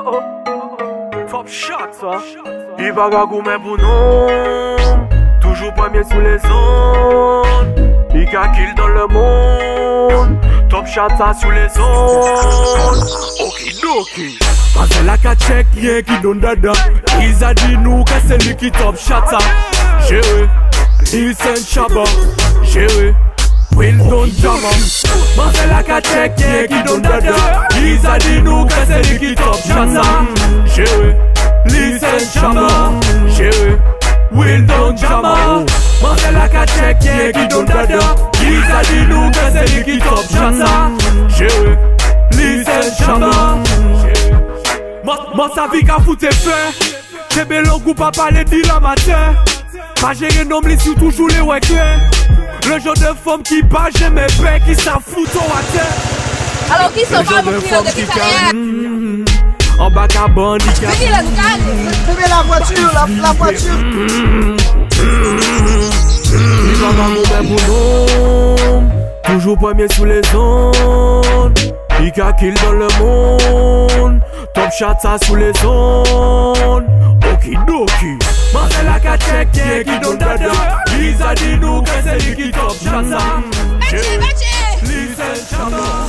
Top shot ça. Il va gagoumer pour nous. Toujours premier sous les zones. Il a kill dans le monde. Top shot ça sous les zones. Okidoki. Parce la check rien qui donne dada. Ils a dit nous que c'est lui qui top shot ça. Géré. Listen Chaba. Géré. Will don't jama. Parce la check rien qui donne dada. Ils a dit nous que c'est lui qui top shot ça. Géré. Listen Chaba. Géré. Will don't jama. Parce la check rien qui donne dada. Ils a dit nous que c'est lui qui top shot ça. Géré. Listen Chaba. Moi sa vie qu'a foutu fait. C'est bel goût pas parler dit la matin. Pas gérer nom li sur toujours les ouais. Le genre de femme qui bat jamais paix, qui s'en fout au terre. Alors qui sont pas mon client de carrière. En bas qu'à bandit. Venez là, nous Venez la voiture, la voiture. Il va pas mourir pour nous. Toujours premier sous les ondes. Il a kill dans le monde. Top shot ça sous les zones. Okidoki. Marcel a qu'à check qui donne dada. Ils a dit nous que c'est lui qui top shot ça. Listen Chaba.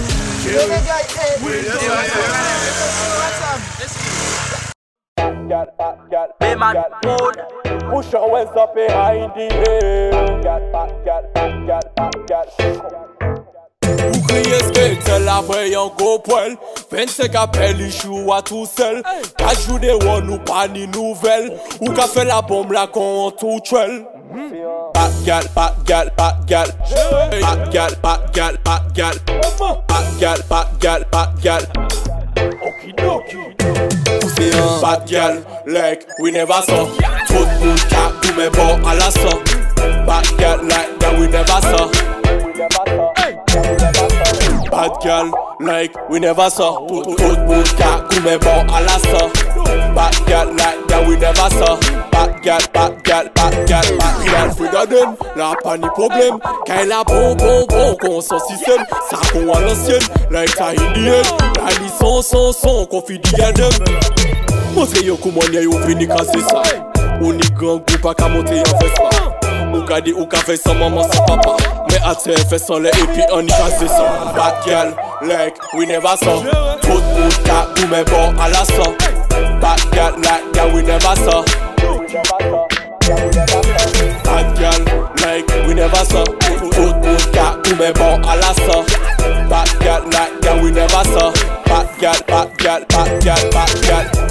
Hey man, hold. Push your hands up behind the hill. Ou crier skate, la vraie en gros poil. 25 appels, il joue à tout seul. 4 jours de one ou pas ni nouvelle. Ou qu'a fait la bombe là qu'on tout tuel. Pas de gal, pas de gal, pas de gal. Pas de gal, pas de gal, pas de gal. Pas de gal, pas de gal, pas de gal. Okidoki. Pas de gal, like we never saw. Tout le monde cap, tout mes bords à la sang. Pas de gal, like that we never saw. Bad girl, like we never saw. Tout le monde cap, tout mes bords à la sang. Bad girl, like that we never saw. Bad girl, bad girl, bad girl, bad girl. Free la pas ni problème. Quand elle a bon, qu'on s'en système. Ça qu'on à l'ancienne, like ta indienne. La licence, son, qu'on fait du gadem. Montrez yo comment y'a yo vini casser ça. On y grand groupe pas qu'à monter en fait ça. Ou qu'a dit ou qu'a fait sans maman sans papa. Mais à terre fait sans les et puis on y casse ça. Bad girl, like we never saw. Tout le monde cap, tout mes bords à la sang. Bad girl, like that we never saw. Bad girl, like we never saw. Tout le monde cap, tout mes bords à la sang. Bad girl, like that we never saw. Bad girl, bad girl, bad girl, bad girl.